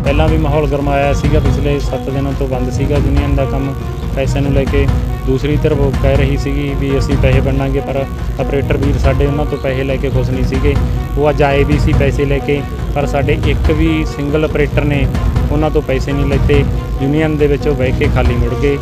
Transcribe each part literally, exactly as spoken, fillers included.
ਪਹਿਲਾਂ ਵੀ ਮਾਹੌਲ ਗਰਮਾਇਆ ਸੀਗਾ, पिछले सत्त ਦਿਨਾਂ ਤੋਂ ਬੰਦ ਸੀਗਾ यूनियन ਦਾ ਕੰਮ ਪੈਸੇ ਨੂੰ ਲੈ ਕੇ। दूसरी तरफ वो कह रही ਸੀਗੀ ਵੀ ਅਸੀਂ ਪੈਸੇ ਵੰਡਾਂਗੇ, ਪਰ ਆਪਰੇਟਰ ਵੀਰ ਸਾਡੇ ਉਹਨਾਂ ਤੋਂ ਪੈਸੇ ਲੈ ਕੇ ਖੁਸ਼ ਨਹੀਂ ਸੀਗੇ। ਉਹ ਅੱਜ ਆਏ ਵੀ ਸੀ ਪੈਸੇ ਲੈ ਕੇ, ਪਰ ਸਾਡੇ ਇੱਕ ਵੀ ਸਿੰਗਲ ਆਪਰੇਟਰ ਨੇ ਉਹਨਾਂ ਤੋਂ ਪੈਸੇ ਨਹੀਂ ਲੈਤੇ। यूनियन ਦੇ ਵਿੱਚ ਉਹ ਬਹਿ ਕੇ ਖਾਲੀ ਮੁੜ ਗਏ।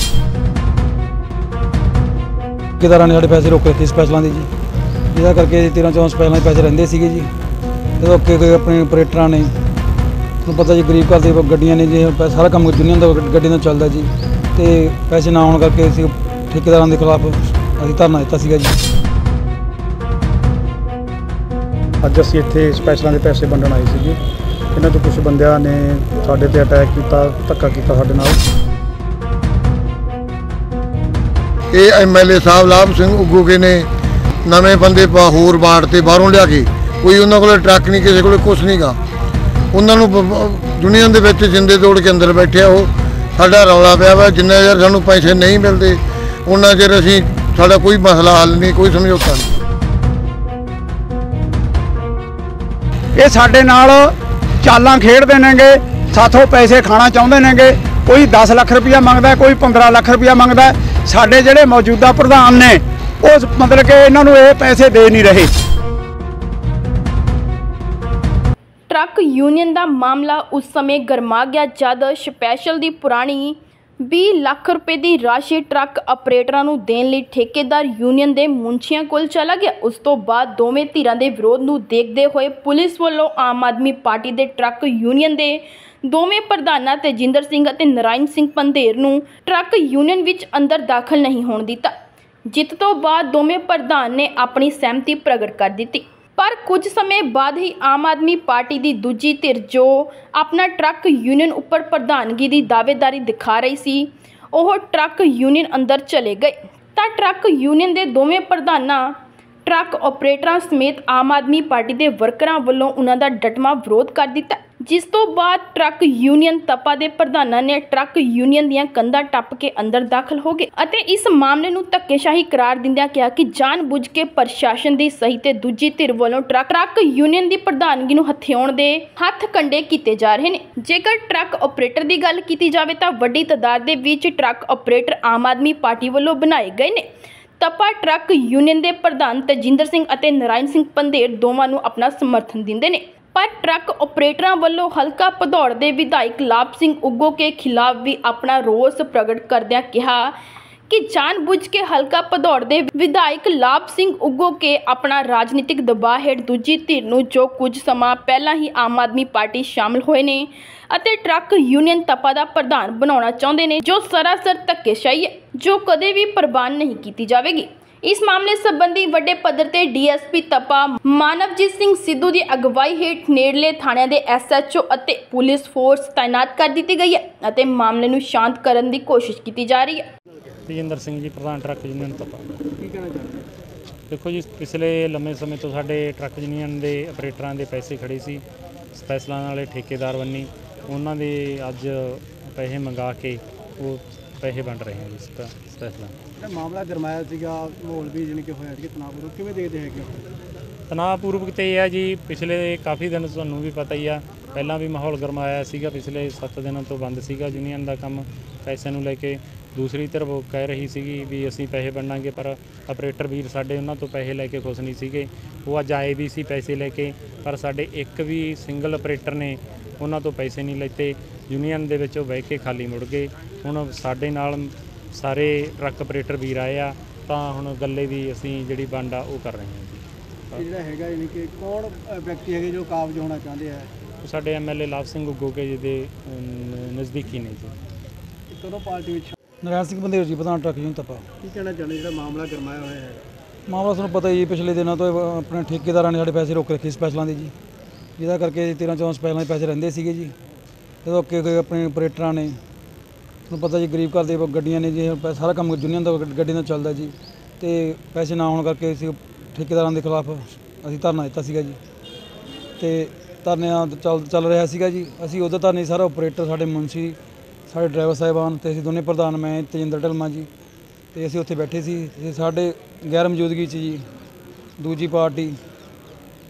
ਠੇਕੇਦਾਰਾਂ ਨੇ ਸਾਡੇ ਪੈਸੇ ਰੋਕ ਰੱਖੇ ਸਪੈਸ਼ਲਾਂ ਦੇ ਜੀ, ਜਿਹਦਾ ਕਰਕੇ ਤੇਰਾਂ ਚੌਦਾਂ ਸਪੈਸ਼ਲਾਂ ਦੇ ਪੈਸੇ ਰਹਿੰਦੇ ਸੀਗੇ ਜੀ। ਜਦੋਂ ਅੱਗੇ ਕੋਈ ਆਪਣੇ ਆਪਰੇਟਰਾਂ ਨੇ, ਤੁਹਾਨੂੰ ਪਤਾ ਜੀ ਗਰੀਬ ਘਰ ਦੇ ਗੱਡੀਆਂ ਨੇ ਜੀ, ਸਾਰਾ ਕੰਮ यूनियन ਦਾ ਗੱਡੀ ਨਾਲ ਚੱਲਦਾ ਜੀ, ਤੇ ਪੈਸੇ ਨਾ ਆਉਣ ਕਰਕੇ ਅਸੀਂ ਠੇਕੇਦਾਰਾਂ ਦੇ ਖਿਲਾਫ ਅਸੀਂ ਧਰਨਾ ਦਿੱਤਾ ਸੀਗਾ ਜੀ। ਅੱਜ ਅਸੀਂ ਇੱਥੇ ਸਪੈਸ਼ਲਾਂ ਦੇ ਪੈਸੇ ਵੰਡਣ ਆਏ ਸੀਗੇ। ਇਹਨਾਂ ਤੋਂ ਕੁਝ ਬੰਦਿਆਂ ਨੇ ਸਾਡੇ ਤੇ ਅਟੈਕ ਕੀਤਾ, ਧੱਕਾ ਕੀਤਾ ਸਾਡੇ ਨਾਲ। ਇਹ ਐਮਐਲਏ ਸਾਹਿਬ ਲਾਭ ਸਿੰਘ ਉਗੂਕੇ ਨੇ ਨਵੇਂ ਬੰਦੇ ਹੋਰ ਬਾੜ ਤੇ ਬਾਹਰੋਂ ਲਿਆ ਕੇ, ਕੋਈ ਉਹਨਾਂ ਕੋਲ ਟਰੱਕ ਨਹੀਂ, ਕਿਸੇ ਕੋਲ ਕੁਛ ਨਹੀਂ ਗਾ। ਉਹਨਾਂ ਨੂੰ यूनियन ਦੇ ਵਿੱਚ ਜਿੰਦੇ ਤੋੜ ਕੇ ਅੰਦਰ ਬੈਠਿਆ। ਉਹ ਸਾਡਾ ਰੌਲਾ ਪਿਆ ਵਾ, ਜਿੰਨਾ ਚਿਰ ਸਾਨੂੰ ਪੈਸੇ ਨਹੀਂ ਮਿਲਦੇ ਉਹਨਾਂ ਚਿਰ ਅਸੀਂ ਸਾਡਾ ਕੋਈ ਮਸਲਾ ਹੱਲ ਨਹੀਂ, ਕੋਈ ਸਮਝੌਤਾ ਨਹੀਂ। ਇਹ ਸਾਡੇ ਨਾਲ ਚਾਲਾਂ ਖੇਡਦੇ ਨੇਗੇ, ਸਾਥੋਂ ਪੈਸੇ ਖਾਣਾ ਚਾਹੁੰਦੇ ਨੇਗੇ। ਕੋਈ ਦਸ ਲੱਖ ਰੁਪਇਆ ਮੰਗਦਾ, ਕੋਈ ਪੰਦਰਾਂ ਲੱਖ ਰੁਪਇਆ ਮੰਗਦਾ। ਸਾਡੇ ਜਿਹੜੇ ਮੌਜੂਦਾ ਪ੍ਰਧਾਨ ਨੇ ਉਹ ਮਤਲਬ ਕਿ ਇਹਨਾਂ ਨੂੰ ਇਹ ਪੈਸੇ ਦੇ ਨਹੀਂ ਰਹੇ। ट्रक यूनियन का मामला उस समय गरमा गया जद स्पैशल की पुरानी बीस लाख रुपए की राशि ट्रक ਆਪਰੇਟਰਾਂ ਨੂੰ देण लई ठेकेदार यूनियन के मुंशियां कोल चला गया। उस तो बाद दोवें धिरां दे विरोध नूं देखदे होए पुलिस ਵੱਲੋਂ आम आदमी पार्टी के ट्रक यूनियन के दोवें प्रधानां तेजिंदर सिंह ਅਤੇ नारायण सिंह पंधेर ਨੂੰ ट्रक यूनियन विच अंदर दाखल नहीं होण दिता। जित तो बाद दोवें प्रधान ने अपनी सहमति प्रगट कर दी। पर कुछ समय बाद ही आम आदमी पार्टी की दूजी धिर जो अपना ट्रक यूनियन उपर प्रधानगी की दावेदारी दिखा रही सी, ਉਹ ट्रक यूनियन अंदर चले गए। तो ट्रक यूनियन के दोवें प्रधानां ट्रक ऑपरेटरां समेत आम आदमी पार्टी के वर्करां वल्लों उन्हां दा डटमा विरोध कर दिता। जिस तो बाद ट्रक यूनियन तपा के प्रधानां ने ट्रक यूनियन दीयां कंधां टप के अंदर दाखल हो गए अते इस मामले नूं धक्केशाही करार दिंदिआं कहा कि जानबुझ के प्रशासन की सही ते दूजी धिर वल्लों ट्रक ट्रक यूनियन की प्रधानगी नूं हथियाउण दे हत्थ कंडे कीते जा रहे हैं। जेकर ट्रक ऑपरेटर की गल कीती जावे तां वड्डी तादाद दे विच ट्रक ऑपरेटर आम आदमी पार्टी वल्लों बनाए गए ने। तपा ट्रक यूनियन के प्रधान तेजिंदर सिंह ਅਤੇ नारायण सिंह पंधेर दोवां नूं अपना समर्थन दिंदे ने। पर ट्रक ऑपरेटरां वल्लों हलका भदौड़ के विधायक लाभ सिंह उग्गो के खिलाफ भी अपना रोस प्रगट करदिआं कहा कि जानबुझ के हलका भदौड़ के विधायक लाभ सिंह उग्गो के अपना राजनीतिक दबाव हेठ दूजी धिर नूं जो कुछ समा पहला ही आम आदमी पार्टी शामिल होए ने ਅਤੇ ट्रक यूनियन तपा का प्रधान बनाउणा चाहुंदे ने, जो सरासर धक्केशाही है जो कदे भी प्रवान नहीं की जाएगी। इस मामले संबंधी वड्डे पद्धर ते डी एस पी तपा मानवजीत सिंह सिद्धू की अगवाई हेठ नेड़ले थाणिਆਂ ਦੇ एस एच ओ ਅਤੇ पुलिस फोर्स तैनात कर दी गई है ਅਤੇ मामले ਨੂੰ शांत करने की कोशिश की जा रही है। तेजिंदर सिंह जी प्रधान ट्रक यूनियन तपा। देखो जी, पिछले लंबे समय तो साडे ट्रक यूनियन के ਆਪਰੇਟਰਾਂ ਦੇ पैसे खड़े सी ਸਪੈਸ਼ਲਾਂ ਵਾਲੇ ਠੇਕੇਦਾਰ ਬੰਨੀ, ਉਹਨਾਂ ਦੇ ਅੱਜ ਪੈਸੇ ਮੰਗਾ ਕੇ ਉਹ ਪੈਸੇ ਵੰਡ ਰਹੇ ਹਾਂ ਜੀ ਸਪੈਸ਼ਲਾਂ। ਮਾਮਲਾ ਗਰਮਾਇਆ ਸੀਗਾ, ਮਾਹੌਲ ਵੀ ਜਾਣੀ ਕਿ ਹੋਇਆ ਸੀ ਤਣਾਅਪੂਰਵਕ, ਕਿਵੇਂ ਦੇਖਦੇ ਹੈਗੇ? ਤਣਾਅਪੂਰਵਕ ਤੇ ਇਹ ਹੈ ਜੀ, ਪਿਛਲੇ ਕਾਫੀ ਦਿਨ ਤੁਹਾਨੂੰ ਵੀ ਪਤਾ ਹੀ ਆ, ਪਹਿਲਾਂ ਵੀ ਮਾਹੌਲ ਗਰਮਾਇਆ ਸੀਗਾ। ਪਿਛਲੇ ਸੱਤ ਦਿਨਾਂ ਤੋਂ ਬੰਦ ਸੀਗਾ यूनियन ਦਾ ਕੰਮ ਪੈਸਿਆਂ ਨੂੰ ਲੈ ਕੇ। ਦੂਸਰੀ ਤਰਫ ਉਹ ਕਹਿ ਰਹੀ ਸੀਗੀ ਵੀ ਅਸੀਂ ਪੈਸੇ ਵੰਡਾਂਗੇ, ਪਰ ਆਪਰੇਟਰ ਵੀਰ ਸਾਡੇ ਉਹਨਾਂ ਤੋਂ ਪੈਸੇ ਲੈ ਕੇ ਖੁਸ਼ ਨਹੀਂ ਸੀਗੇ। ਉਹ ਅੱਜ ਆਏ ਵੀ ਸੀ ਪੈਸੇ ਲੈ ਕੇ, ਪਰ ਸਾਡੇ ਇੱਕ ਵੀ ਸਿੰਗਲ ਆਪਰੇਟਰ ਨੇ ਉਹਨਾਂ ਤੋਂ ਪੈਸੇ ਨਹੀਂ ਲੈਤੇ। यूनियन ਦੇ ਵਿੱਚ ਉਹ ਬਹਿ ਕੇ ਖਾਲੀ ਮੁੜ ਗਏ। ਹੁਣ ਸਾਡੇ ਨਾਲ ਸਾਰੇ ਟਰੱਕ ਆਪਰੇਟਰ ਵੀਰ ਆਏ ਆ, ਤਾਂ ਹੁਣ ਗੱਲੇ ਦੀ ਅਸੀਂ ਜਿਹੜੀ ਵੰਡ ਆ ਉਹ ਕਰ ਰਹੇ ਹਾਂ ਜੀ। ਜਿਹੜਾ ਹੈਗਾ ਯਾਨੀ ਕਿ ਕੌਣ ਵਿਅਕਤੀ ਹੈਗੇ ਜੋ ਕਾਬਜ਼ ਹੋਣਾ ਚਾਹੁੰਦੇ ਆ? ਸਾਡੇ ਐਮਐਲਏ ਲਾਭ ਸਿੰਘ ਉਗੋਕੇ ਜੀ ਦੇ ਨਜ਼ਦੀਕੀ ਨੇ ਜੀ। ਕਦੋਂ ਪਾਰਟੀ ਵਿੱਚ? ਨਾਰਾਇਣ ਸਿੰਘ ਪੰਧੇਰ ਜੀ ਪ੍ਰਧਾਨ ਟਰੱਕ यूनियन ਤਪਾ। ਕੀ ਕਹਿਣਾ ਚਾਹੁੰਦੇ ਜਿਹੜਾ ਮਾਮਲਾ ਗਰਮਾਇਆ ਹੋਇਆ ਹੈ? ਮਾਮਲਾ ਤੁਹਾਨੂੰ ਪਤਾ ਹੀ, ਪਿਛਲੇ ਦਿਨਾਂ ਤੋਂ ਆਪਣੇ ਠੇਕੇਦਾਰਾਂ ਨੇ ਸਾਡੇ ਪੈਸੇ ਰੋਕ ਰੱਖੇ ਸਪੈਸ਼ਲਾਂ ਦੇ ਜੀ, ਜਿਹਦਾ ਕਰਕੇ ਤੇਰਾਂ ਚੌਦਾਂ ਸਪੈਸ਼ਲਾਂ ਦੇ ਪੈਸੇ ਰਹਿੰਦੇ ਸੀਗੇ ਜੀ। ਜਦੋਂ ਅੱਗੇ ਕੋਈ ਆਪਣੇ ਆਪਰੇਟਰਾਂ ਨੇ, ਤੁਹਾਨੂੰ ਪਤਾ ਜੀ ਗਰੀਬ ਘਰ ਦੇ ਗੱਡੀਆਂ ਨੇ ਜੀ, ਸਾਰਾ ਕੰਮ यूनियन ਦਾ ਗੱਡੀ ਨਾਲ ਚੱਲਦਾ ਜੀ, ਤੇ ਪੈਸੇ ਨਾ ਆਉਣ ਕਰਕੇ ਅਸੀਂ ਠੇਕੇਦਾਰਾਂ ਦੇ ਖਿਲਾਫ ਅਸੀਂ ਧਰਨਾ ਦਿੱਤਾ ਸੀਗਾ ਜੀ। ਤੇ ਧਰਨਾ ਚੱਲ ਚੱਲ ਰਿਹਾ ਸੀਗਾ ਜੀ। ਅਸੀਂ ਉਹਦਾ ਧਰਨੇ ਸਾਰਾ ਆਪਰੇਟਰ, ਸਾਡੇ ਮੁਨਸ਼ੀ, ਸਾਡੇ ਡਰਾਈਵਰ ਸਾਹਿਬਾਨ ਤੇ ਅਸੀਂ ਦੋਨੇ ਪ੍ਰਧਾਨ, ਮੈਂ ਤੇਜਿੰਦਰ ਢਲਮਾ ਜੀ, ਤੇ ਅਸੀਂ ਉੱਥੇ ਬੈਠੇ ਸੀ। ਤੇ ਸਾਡੇ ਗੈਰ ਮੌਜੂਦਗੀ 'ਚ ਜੀ ਦੂਜੀ ਪਾਰਟੀ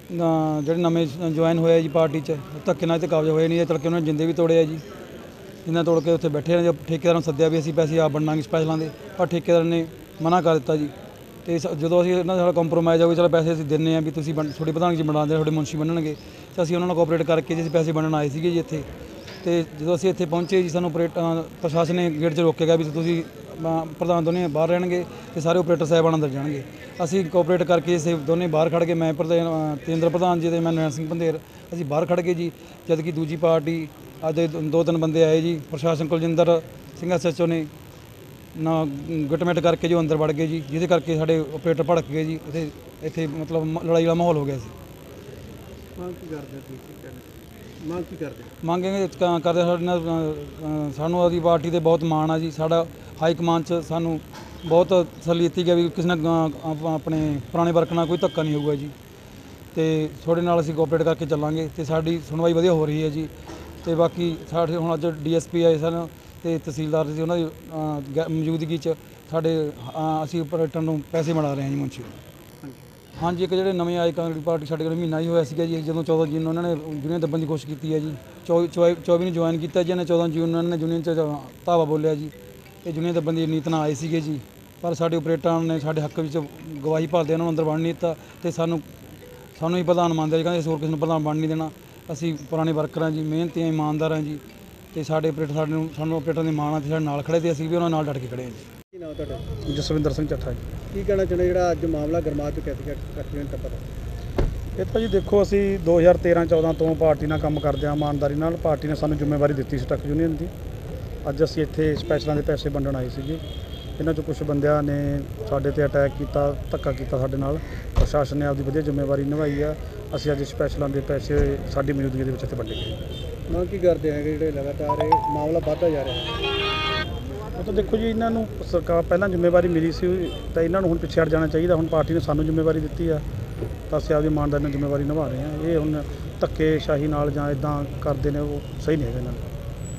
ਅ, ਜਿਹੜੇ ਨਵੇਂ ਜੁਆਇਨ ਹੋਏ ਆ ਜੀ ਪਾਰਟੀ 'ਚ ਧੱਕੇ ਨਾਲ ਤੇ ਕਾਬਜ਼ ਹੋਏ ਨਹੀਂ, ਤੜਕੇ ਉਹਨਾਂ ਨੇ ਜਿੰਦੇ ਵੀ ਤੋੜੇ ਆ ਜੀ। ਜਿੰਨਾ ਤੋੜ ਕੇ ਉੱਥੇ ਬੈਠੇ ਨੇ, ਠੇਕੇਦਾਰ ਨੂੰ ਸੱਦਿਆ ਵੀ ਅਸੀਂ ਪੈਸੇ ਆਪ ਬਣਾਂਗੇ ਸਪੈਸ਼ਲਾਂ ਦੇ, ਪਰ ਠੇਕੇਦਾਰ ਨੇ ਮਨਾ ਕਰ ਦਿੱਤਾ ਜੀ। ਤੇ ਸ- ਜਦੋਂ ਅਸੀਂ ਇਹਨਾਂ ਨਾਲ ਕੰਪਰੋਮਾਈਜ਼ ਹੋ ਗਏ, ਚਲੋ ਪੈਸੇ ਅਸੀਂ ਦਿੰਦੇ ਹਾਂ ਵੀ ਤੁਸੀਂ ਬਣ ਤੁਹਾਡੇ ਪ੍ਰਧਾਨ ਜੀ ਬਣਾਉਂਦੇ, ਤੁਹਾਡੇ ਮੁਨਸ਼ੀ ਬਣਨਗੇ, ਤਾਂ ਅਸੀਂ ਉਹਨਾਂ ਨਾਲ ਕੋਆਪਰੇਟ ਕਰਕੇ ਜੀ ਅਸੀਂ ਪੈਸੇ ਬਣਨ ਆਏ ਸੀਗੇ ਜੀ ਇੱਥੇ। ਤੇ ਜਦੋਂ ਅਸੀਂ ਇੱਥੇ ਪਹੁੰਚੇ ਜੀ, ਸਾਨੂੰ ਆਪਰੇਟ ਪ੍ਰਸ਼ਾਸਨ ਨੇ ਗੇਟ 'ਚ ਰੋਕ ਗਿਆ ਵੀ ਤੁਸੀਂ ਅ, ਪ੍ਰਧਾਨ ਦੋਨੇ ਬਾਹਰ ਰਹਿਣਗੇ ਤੇ ਸਾਰੇ ਆਪਰੇਟਰ ਸਾਹਿਬਾਨ ਅੰਦਰ ਜਾਣਗੇ। ਅਸੀਂ ਕੋਆਪਰੇਟ ਕਰਕੇ ਅਸੀਂ ਦੋਨੇ ਬਾਹਰ ਖੜ੍ਹ ਕੇ, ਮੈਂ ਪ੍ਰਧਾਨ ਅ, ਤੇਂਦਰ ਪ੍ਰਧਾਨ ਜੀ ਤੇ ਮੈਂ ਨਰੈਣ ਸਿੰਘ ਪੰਧੇਰ, ਅਸੀਂ ਬਾਹਰ ਖੜ੍ਹ ਗਏ ਜੀ। ਜਦ ਕਿ ਦੂਜੀ ਪਾਰਟੀ ਅੱਜ ਦੋ ਤਿੰਨ ਬੰਦੇ ਆਏ ਜੀ, ਪ੍ਰਸ਼ਾਸਨ Kuljinder Singh S H O ਨੇ ਨਾ ਗੁੱਟਮਿਟ ਕਰਕੇ ਜੋ ਅੰਦਰ ਵੜ ਗਏ ਜੀ, ਜਿਹਦੇ ਕਰਕੇ ਸਾਡੇ ਆਪਰੇਟਰ ਭੜਕ ਗਏ ਜੀ। ਇੱਥੇ ਇੱਥੇ ਮਤਲਬ ਮ- ਲੜਾਈ ਵਾਲਾ ਮਾਹੌਲ ਹੋ ਗਿਆ ਸੀ। ਮੰਗ ਕੀ ਕਰਦੇ ਤੁਸੀਂ ਕੀ ਕਹਿੰਦੇ ਮੰਗ ਕੀ ਕਰਦੇ ਮੰਗेंगे ਕ- ਕਰਦੇ ਸਾਡੇ ਨਾਲ ਅ, ਅ, ਸਾਨੂੰ ਉਹਦੀ ਪਾਰਟੀ ਤੇ ਬਹੁਤ ਮਾਣ ਆ ਜੀ। ਸਾਡਾ ਹਾਈ ਕਮਾਨ 'ਚ ਸਾਨੂੰ ਬਹੁਤ ਤਸੱਲੀ ਦਿੱਤੀ ਗਿਆ ਵੀ ਕਿਸੇ ਨਾਲ ਅ, ਆਪ- ਆਪਣੇ ਪੁਰਾਣੇ ਵਰਕ ਨਾਲ ਕੋਈ ਧੱਕਾ ਨਹੀਂ ਹੋਊਗਾ ਜੀ, ਤੇ ਤੁਹਾਡੇ ਨਾਲ ਅਸੀਂ ਕੋਆਪਰੇਟ ਕਰਕੇ ਚੱਲਾਂਗੇ ਤੇ ਸਾਡੀ ਸੁਣਵਾਈ ਵਧੀਆ ਹੋ ਰਹੀ ਹੈ ਜੀ। ਤੇ ਬਾਕੀ ਸਾਡੇ ਹੁਣ ਅੱਜ ਡੀ ਐਸ ਪੀ ਆਏ ਸਨ ਤੇ ਤਹਿਸੀਲਦਾਰ ਸੀ, ਉਹਨਾਂ ਦੀ ਅ, ਗੈ- ਮੌਜੂਦਗੀ 'ਚ ਸਾਡੇ ਅ, ਅਸੀਂ ਆਪਰੇਟਰ ਨੂੰ ਪੈਸੇ ਬਣਾ ਰਹੇ ਹਾਂ ਜੀ ਮੁਨਸ਼ੀ। ਹਾਂਜੀ, ਇੱਕ ਜਿਹੜੇ ਨਵੇਂ ਆਏ ਕਾਂਗਰਸ ਪਾਰਟੀ ਸਾਡੇ ਕੋਲ ਮਹੀਨਾ ਹੀ ਹੋਇਆ ਸੀਗਾ ਜੀ, ਜਦੋਂ ਚੌਦਾਂ ਜੂਨ ਨੂੰ ਉਹਨਾਂ ਨੇ ਯੂਨੀਅਨ ਦੱਬਣ ਦੀ ਕੋਸ਼ਿਸ਼ ਕੀਤੀ ਹੈ ਜੀ। ਚੌਵੀ ਚੌਵੀ ਨੂੰ ਜੁਆਇਨ ਕੀਤਾ ਜੀ ਨੇ, ਚੌਦਾਂ ਜੂਨ ਨੂੰ ਉਹਨਾਂ ਨੇ ਯੂਨੀਅਨ 'ਚ ਧਾਵਾ ਬੋਲਿਆ ਜੀ। ਇਹ ਯੂਨੀਅਨ ਦੱਬਣ ਦੀ ਨੀਤ ਨਾਲ ਆਏ ਸੀਗੇ ਜੀ, ਪਰ ਸਾਡੇ ਆਪਰੇਟਰਾਂ ਨੇ ਸਾਡੇ ਹੱਕ ਵਿੱਚ ਗਵਾਹੀ ਭਰਦੇ ਉਹਨਾਂ ਨੂੰ ਅੰਦਰ ਵੜਨ ਨਹੀਂ ਦਿੱਤਾ। ਤੇ ਸਾਨੂੰ ਸਾਨੂੰ ਹੀ ਪ੍ਰਧਾਨ ਮੰਨਦੇ ਜੀ, ਕਹਿੰਦੇ ਅਸੀਂ ਹੋਰ ਕਿਸੇ ਨੂੰ ਪ੍ਰਧਾਨ ਬਣ ਨਹੀਂ ਦੇਣਾ। ਅਸੀਂ ਪੁਰਾਣੇ ਵਰਕਰ ਹਾਂ ਜੀ, ਮਿਹਨਤੀ ਹਾਂ, ਇਮਾਨਦਾਰ ਹਾਂ ਜੀ, ਤੇ ਸਾਡੇ ਆਪਰੇਟਰ ਸਾਡੇ ਨੂੰ ਸਾਨੂੰ ਆਪਰੇਟਰਾਂ ਦੀ ਮਾਣ ਆ ਤੇ ਸਾਡੇ ਨਾਲ ਖੜੇ, ਤੇ ਅਸੀਂ ਵੀ ਉਹਨਾਂ ਨਾਲ ਡਟ ਕੇ ਖੜੇ ਹਾਂ ਜੀ। ਕੀ ਨਾਮ ਤੁਹਾਡਾ? ਜਸਵਿੰਦਰ ਸਿੰਘ ਚੱਠਾ ਜੀ। ਕੀ ਕਹਿਣਾ ਚਾਹੁੰਦੇ ਜਿਹੜਾ ਅੱਜ ਮਾਮਲਾ ਗਰਮਾ ਚੁੱਕਿਆ ਸੀਗਾ ਐਕਸੀਡੈਂਟ ਦਾ ਪਤਾ? ਇਹ ਤਾਂ ਜੀ ਦੇਖੋ, ਅਸੀਂ ਦੋ ਹਜ਼ਾਰ ਤੇਰਾਂ ਚੌਦਾਂ ਤੋਂ ਪਾਰਟੀ ਨਾਲ ਕੰਮ ਕਰਦੇ ਹਾਂ ਇਮਾਨਦਾਰੀ ਨਾਲ। ਪਾਰਟੀ ਨੇ ਸਾਨੂੰ ਜ਼ਿੰਮੇਵਾਰੀ ਦਿੱਤੀ ਸੀ ਟਰੱਕ ਯੂਨੀਅਨ ਦੀ। ਅੱਜ ਅਸੀਂ ਇੱਥੇ ਸਪੈਸ਼ਲਾਂ ਦੇ ਪੈਸੇ ਵੰਡਣ ਆਏ ਸੀਗੇ। ਇਹਨਾਂ 'ਚੋਂ ਕੁਝ ਬੰਦਿਆਂ ਨੇ ਸਾਡੇ ਤੇ ਅਟੈਕ ਕੀਤਾ, ਧੱਕਾ ਕੀਤਾ ਸਾਡੇ ਨਾਲ। ਪ੍ਰਸ਼ਾਸਨ ਨੇ ਆਪਦੀ ਵਧੀਆ ਜ਼ਿੰਮੇਵਾਰੀ ਨਿਭਾਈ ਆ। ਅਸੀਂ ਅੱਜ ਸਪੈਸ਼ਲਾਂ ਦੇ ਪੈਸੇ ਸਾਡੀ ਮੌਜੂਦਗੀ ਦੇ ਵਿੱਚ ਇੱਥੇ ਵੰਡੇ ਗਏ। ਮੰਗ ਕੀ ਕਰਦੇ ਹੈਗੇ ਜਿਹੜੇ ਲਗਾਤਾਰ ਇਹ ਮਾਮਲਾ ਵੱਧਦਾ ਜਾ ਰਿਹਾ ਹੈ? ਉਹ ਤਾਂ ਦੇਖੋ ਜੀ, ਇਹਨਾਂ ਨੂੰ ਸਰਕਾਰ ਪਹਿਲਾਂ ਜ਼ਿੰਮੇਵਾਰੀ ਮਿਲੀ ਸੀ ਤਾਂ ਇਹਨਾਂ ਨੂੰ ਹੁਣ ਪਿੱਛੇ ਹਟ ਜਾਣਾ ਚਾਹੀਦਾ। ਹੁਣ ਪਾਰਟੀ ਨੇ ਸਾਨੂੰ ਜ਼ਿੰਮੇਵਾਰੀ ਦਿੱਤੀ ਆ ਤਾਂ ਅਸੀਂ ਆਪਦੀ ਇਮਾਨਦਾਰੀ ਨਾਲ ਜ਼ਿੰਮੇਵਾਰੀ ਨਿਭਾ ਰਹੇ ਹਾਂ। ਇਹ ਹੁਣ ਧੱਕੇ ਸ਼ਾਹੀ ਨਾਲ ਜਾਂ ਇਦਾਂ ਕਰਦੇ ਨੇ, ਉਹ ਸਹੀ ਨਹੀਂ ਹੈਗਾ ਇਹਨਾਂ ਨੂੰ।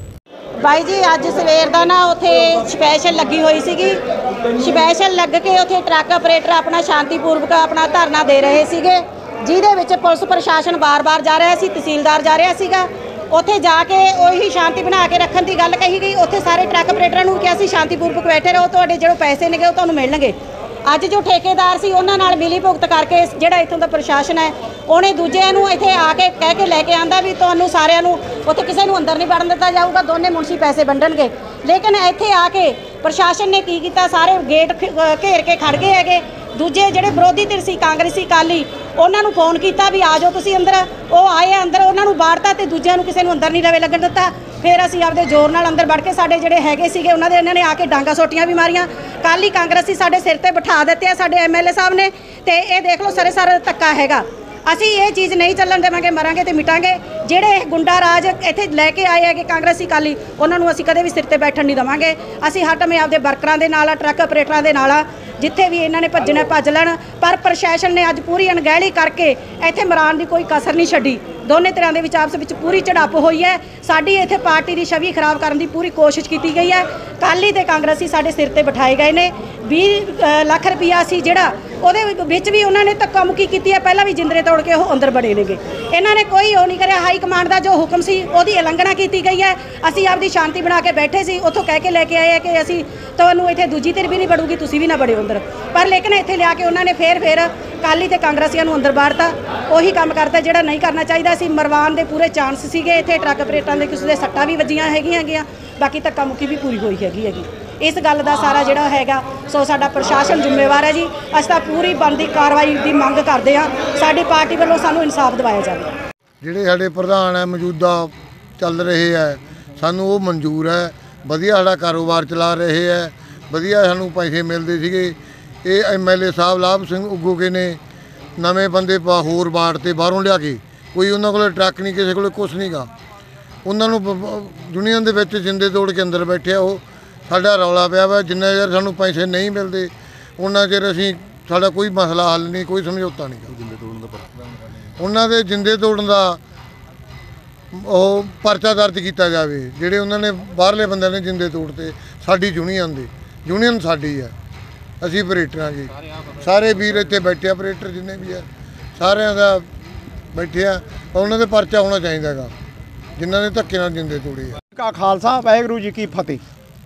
ਬਾਈ ਜੀ, ਅੱਜ ਸਵੇਰ ਦਾ ਨਾ ਉੱਥੇ ਸਪੈਸ਼ਲ ਲੱਗੀ ਹੋਈ ਸੀਗੀ। ਸਪੈਸ਼ਲ ਲੱਗ ਕੇ ਉੱਥੇ ਟਰੱਕ ਆਪਰੇਟਰ ਆਪਣਾ ਸ਼ਾਂਤੀਪੂਰਵਕ ਆਪਣਾ ਧਰਨਾ ਦੇ ਰਹੇ ਸੀਗੇ, ਜਿਹਦੇ ਵਿੱਚ ਪੁਲਿਸ ਪ੍ਰਸ਼ਾਸਨ ਬਾਰ-ਬਾਰ ਜਾ ਰਿਹਾ ਸੀ, ਤਹਿਸੀਲਦਾਰ ਜਾ ਰਿਹਾ ਸੀਗਾ। ਉੱਥੇ ਜਾ ਕੇ ਉਹੀ ਸ਼ਾਂਤੀ ਬਣਾ ਕੇ ਰੱਖਣ ਦੀ ਗੱਲ ਕਹੀ ਗਈ। ਉੱਥੇ ਸਾਰੇ ਟਰੱਕ ਆਪਰੇਟਰਾਂ ਨੂੰ ਕਿਹਾ ਸੀ ਸ਼ਾਂਤੀਪੂਰਵਕ ਬੈਠੇ ਰਹੋ, ਤੁਹਾਡੇ ਜਿਹੜੇ ਪੈਸੇ ਨੇਗੇ ਉਹ ਤੁਹਾਨੂੰ ਮਿਲਣਗੇ। ਅੱਜ ਜੋ ਠੇਕੇਦਾਰ ਸੀ ਉਹਨਾਂ ਨਾਲ ਮਿਲੀ ਭੁਗਤ ਕਰਕੇ ਜਿਹੜਾ ਇੱਥੋਂ ਦਾ ਪ੍ਰਸ਼ਾਸਨ ਹੈ, ਉਹਨੇ ਦੂਜਿਆਂ ਨੂੰ ਇੱਥੇ ਆ ਕੇ ਕਹਿ ਕੇ ਲੈ ਕੇ ਆਂਦਾ ਵੀ ਤੁਹਾਨੂੰ ਸਾਰਿਆਂ ਨੂੰ ਉੱਥੇ ਕਿਸੇ ਨੂੰ ਅੰਦਰ ਨਹੀਂ ਵੜਨ ਦਿੱਤਾ ਜਾਊਗਾ, ਦੋਨੇ ਮੁਨਸ਼ੀ ਪੈਸੇ ਵੰਡਣਗੇ। ਲੇਕਿਨ ਇੱਥੇ ਆ ਕੇ ਪ੍ਰਸ਼ਾਸਨ ਨੇ ਕੀ ਕੀਤਾ, ਸਾਰੇ ਗੇਟ ਘੇਰ ਕੇ ਖੜ ਗਏ ਹੈਗੇ। ਦੂਜੇ ਜਿਹੜੇ ਵਿਰੋਧੀ ਧਿਰ ਸੀ, ਕਾਂਗਰਸੀ, ਅਕਾਲੀ, ਉਹਨਾਂ ਨੂੰ ਫੋਨ ਕੀਤਾ ਵੀ ਆ ਜਾਓ ਤੁਸੀਂ ਅੰਦਰ। ਉਹ ਆਏ ਅੰਦਰ, ਉਹਨਾਂ ਨੂੰ ਬਾੜਤਾ ਤੇ ਦੂਜਿਆਂ ਨੂੰ ਕਿਸੇ ਨੂੰ ਅੰਦਰ ਨਹੀਂ ਲਵੇ ਲੱਗਣ ਦਿੱਤਾ। ਫਿਰ ਅਸੀਂ ਆਪਦੇ ਜ਼ੋਰ ਨਾਲ ਅੰਦਰ ਵੜ ਕੇ ਸਾਡੇ ਜਿਹੜੇ ਹੈਗੇ ਸੀਗੇ ਉਹਨਾਂ ਦੇ ਇਹਨਾਂ ਨੇ ਆ ਕੇ ਡਾਂਗਾ ਸੋਟੀਆਂ ਵੀ ਮਾਰੀਆਂ। ਕਾਲੀ ਕਾਂਗਰਸੀ ਸਾਡੇ ਸਿਰ ਤੇ ਬਿਠਾ ਦਿੱਤੇ ਆ ਸਾਡੇ ਐਮ ਐਲ ਏ ਸਾਹਿਬ ਨੇ। ਤੇ ਇਹ ਦੇਖ ਲਓ ਸਾਰੇ ਸਾਰੇ ਧੱਕਾ ਹੈਗਾ। ਅਸੀਂ ਇਹ ਚੀਜ਼ ਨਹੀਂ ਚੱਲਣ ਦੇਵਾਂਗੇ, ਮਰਾਂਗੇ ਤੇ ਮਿਟਾਂਗੇ। ਜਿਹੜੇ ਗੁੰਡਾ ਰਾਜ ਇੱਥੇ ਲੈ ਕੇ ਆਏ ਹੈਗੇ ਕਾਂਗਰਸੀ, ਅਕਾਲੀ, ਉਹਨਾਂ ਨੂੰ ਅਸੀਂ ਕਦੇ ਵੀ ਸਿਰ ਤੇ ਬੈਠਣ ਨਹੀਂ ਦੇਵਾਂਗੇ। ਅਸੀਂ ਹਰ ਟਮੇ ਆਪਦੇ ਵਰਕਰਾਂ ਦੇ ਨਾਲ ਆ, ਟਰੱਕ ਆਪਰੇਟਰਾਂ ਦੇ ਨਾਲ ਆ। ਜਿੱਥੇ ਵੀ ਇਹਨਾਂ ਨੇ ਭੱਜਣਾ ਭੱਜ ਲੈਣ, ਪਰ ਪ੍ਰਸ਼ਾਸਨ ਨੇ ਅੱਜ ਪੂਰੀ ਅਣਗਹਿਲੀ ਕਰਕੇ ਇੱਥੇ ਮਰਾਨ ਦੀ ਕੋਈ ਕਸਰ ਨਹੀਂ ਛੱਡੀ। ਦੋਨੇ ਤਰ੍ਹਾਂ ਦੇ ਵਿੱਚ ਆਪਸ ਵਿੱਚ ਪੂਰੀ ਝੜਪ ਹੋਈ ਹੈ। ਸਾਡੀ ਇੱਥੇ ਪਾਰਟੀ ਦੀ ਛਵੀ ਖਰਾਬ ਕਰਨ ਦੀ ਪੂਰੀ ਕੋਸ਼ਿਸ਼ ਕੀਤੀ ਗਈ ਹੈ। ਅਕਾਲੀ ਤੇ ਕਾਂਗਰਸੀ ਸਾਡੇ ਸਿਰ ਤੇ ਬਿਠਾਏ ਗਏ ਨੇ। ਵੀਹ ਲੱਖ ਰੁਪਈਆ ਸੀ ਜਿਹੜਾ, ਉਹਦੇ ਵਿੱਚ ਵੀ ਉਹਨਾਂ ਨੇ ਧੱਕਾ ਮੁੱਕੀ ਕੀਤੀ ਹੈ। ਪਹਿਲਾਂ ਵੀ ਜਿੰਦਰੇ ਤੋੜ ਕੇ ਉਹ ਅੰਦਰ ਬੜੇ ਨੇਗੇ। ਇਹਨਾਂ ਨੇ ਕੋਈ ਉਹ ਨਹੀਂ ਕਰਿਆ। ਹਾਈ ਕਮਾਂਡ ਦਾ ਜੋ ਹੁਕਮ ਸੀ ਉਹਦੀ ਉਲੰਘਣਾ ਕੀਤੀ ਗਈ ਹੈ। ਅਸੀਂ ਆਪਦੀ ਸ਼ਾਂਤੀ ਬਣਾ ਕੇ ਬੈਠੇ ਸੀ। ਉੱਥੋਂ ਕਹਿ ਕੇ ਲੈ ਕੇ ਆਏ ਕਿ ਅਸੀਂ ਤੁਹਾਨੂੰ ਇੱਥੇ ਦੂਜੀ ਧਿਰ ਵੀ ਨਹੀਂ ਵੜੂਗੀ, ਤੁਸੀਂ ਵੀ ਨਾ ਵੜਿਓ ਅੰਦਰ। ਪਰ ਲੇਕਿਨ ਇੱਥੇ ਲਿਆ ਕੇ ਉਹਨਾਂ ਨੇ ਫੇਰ ਫੇਰ ਅਕਾਲੀ ਤੇ ਕਾਂਗਰਸੀਆਂ ਨੂੰ ਅੰਦਰ ਬਾੜਤਾ। ਉਹੀ ਕੰਮ ਕਰਤਾ ਜਿਹੜਾ ਨਹੀਂ ਕਰਨਾ ਚਾਹੀਦਾ ਸੀ। ਮਰਵਾਨ ਦੇ ਪੂਰੇ ਚਾਂਸ ਸੀਗੇ ਇੱਥੇ। ਟਰੱਕ ਆਪਰੇਟਰਾਂ ਦੇ ਕਿਸੇ ਦੇ ਸੱਟਾਂ ਵੀ ਵੱਜੀਆਂ ਹੈਗੀਆਂ ਹੈਗੀਆਂ, ਬਾਕੀ ਧੱਕਾ ਮੁੱਕੀ ਵੀ ਪੂਰੀ ਹੋਈ ਹੈਗੀ ਹੈਗੀ। ਇਸ ਗੱਲ ਦਾ ਸਾਰਾ ਜਿਹੜਾ ਹੈਗਾ ਸੋ ਸਾਡਾ ਪ੍ਰਸ਼ਾਸਨ ਜ਼ਿੰਮੇਵਾਰ ਹੈ ਜੀ। ਅਸੀਂ ਤਾਂ ਪੂਰੀ ਬਣਦੀ ਕਾਰਵਾਈ ਦੀ ਮੰਗ ਕਰਦੇ ਹਾਂ। ਸਾਡੀ ਪਾਰਟੀ ਵੱਲੋਂ ਸਾਨੂੰ ਇਨਸਾਫ ਦਿਵਾਇਆ ਜਾਵੇ। ਜਿਹੜੇ ਸਾਡੇ ਪ੍ਰਧਾਨ ਹੈ ਮੌਜੂਦਾ ਚੱਲ ਰਹੇ ਹੈ, ਸਾਨੂੰ ਉਹ ਮਨਜ਼ੂਰ ਹੈ। ਵਧੀਆ ਸਾਡਾ ਕਾਰੋਬਾਰ ਚਲਾ ਰਹੇ ਹੈ, ਵਧੀਆ ਸਾਨੂੰ ਪੈਸੇ ਮਿਲਦੇ ਸੀਗੇ। ਇਹ ਐਮ ਐਲ ਏ ਸਾਹਿਬ ਲਾਭ ਸਿੰਘ ਉਗੂਕੇ ਨੇ ਨਵੇਂ ਬੰਦੇ ਪਾ ਹੋਰ ਬਾੜ ਤੇ ਬਾਹਰੋਂ ਲਿਆ ਕੇ, ਕੋਈ ਉਹਨਾਂ ਕੋਲ ਟਰੱਕ ਨਹੀਂ, ਕਿਸੇ ਕੋਲ ਕੁਛ ਨਹੀਂ ਗਾ। ਉਹਨਾਂ ਨੂੰ ਯੂਨੀਅਨ ਦੇ ਵਿੱਚ ਜਿੰਦੇ ਤੋੜ ਕੇ ਅੰਦਰ ਬੈਠਿਆ। ਉਹ ਸਾਡਾ ਰੌਲਾ ਪਿਆ ਵਾ, ਜਿੰਨਾ ਚਿਰ ਸਾਨੂੰ ਪੈਸੇ ਨਹੀਂ ਮਿਲਦੇ ਉਹਨਾਂ ਚਿਰ ਅਸੀਂ ਸਾਡਾ ਕੋਈ ਮਸਲਾ ਹੱਲ ਨਹੀਂ, ਕੋਈ ਸਮਝੌਤਾ ਨਹੀਂ। ਜਿੰਦੇ ਤੋੜਨ ਦਾ ਉਹਨਾਂ ਦੇ ਜਿੰਦੇ ਤੋੜਨ ਦਾ ਉਹ ਪਰਚਾ ਦਰਜ ਕੀਤਾ ਜਾਵੇ। ਜਿਹੜੇ ਉਹਨਾਂ ਨੇ ਬਾਹਰਲੇ ਬੰਦਿਆਂ ਨੇ ਜਿੰਦੇ ਤੋੜਤੇ ਸਾਡੀ ਯੂਨੀਅਨ ਦੇ। ਯੂਨੀਅਨ ਸਾਡੀ ਹੈ, ਅਸੀਂ ਆਪਰੇਟਰਾਂ ਜੀ। ਸਾਰੇ ਵੀਰ ਇੱਥੇ ਬੈਠੇ ਆਪਰੇਟਰ ਜਿੰਨੇ ਵੀ ਆ, ਸਾਰਿਆਂ ਦਾ ਬੈਠੇ ਆ, ਉਹਨਾਂ ਦੇ ਪਰਚਾ ਹੋਣਾ ਚਾਹੀਦਾ ਹੈਗਾ ਜਿਨ੍ਹਾਂ ਨੇ ਧੱਕੇ ਨਾਲ ਜਿੰਦੇ ਤੋੜੀ ਆ। ਕਾ ਖਾਲਸਾ ਵਾਹਿਗੁਰੂ ਜੀ ਕੀ ਫਤਿਹ।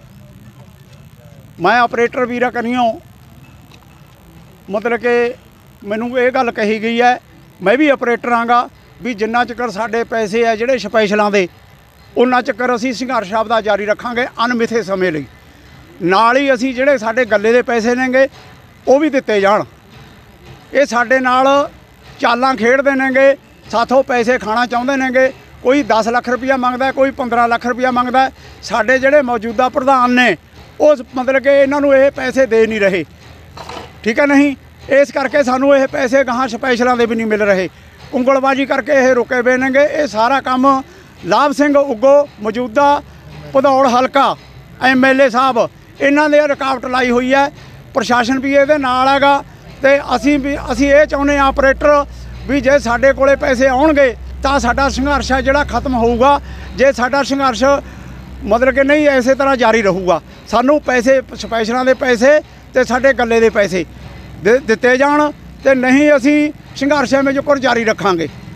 ਮੈਂ ਆਪਰੇਟਰ ਵੀਰਾ ਕਨੀਓ मतलब कि मैनू ये गल कही गई है, मैं भी आपरेटर आँगा भी जिन्ना चक्कर साढ़े पैसे है जोड़े स्पैशलों के उन्ना चक्कर असी संघर्ष आपदा जारी रखांगे अनमिथे समय लई। नाल ही असी जोड़े साढ़े गले के पैसे नेंगे वो भी दिते जाण। ये साढ़े नाल चालां खेडदे नेंगे, साथों पैसे खाना चाहुंदे नेंगे। कोई दस लख रुपया मंगदा, कोई पंद्रह लख रुपया मंगदा। साढ़े जोड़े मौजूदा प्रधान ने उस मतलब कि इन्हां नूं ये पैसे दे नहीं रहे, ठीक है नहीं। इस करके सानू ये पैसे गਾਹਾਂ स्पैशलों के भी नहीं मिल रहे, उंगलबाजी करके ये रुके पे नेंगे। ये सारा काम लाभ सिंह उग्गो मौजूदा भदौड़ हलका एम एल ए साहब इन्हां ने रुकावट लाई हुई है। प्रशासन भी ये नाल हैगा ते असी भी असी ये चाहुंदे हां आपरेटर भी जे साडे कोले पैसे आउणगे तां साडा संघर्ष है जिहड़ा खत्म होऊगा। जे साडा संघर्ष मतलब कि नहीं इसे तरह जारी रहूगा, सानू पैसे स्पैशलों के पैसे ते साडे गले दे पैसे दे दिते जाण ते नहीं असी संघर्ष में जो जारी रखांगे।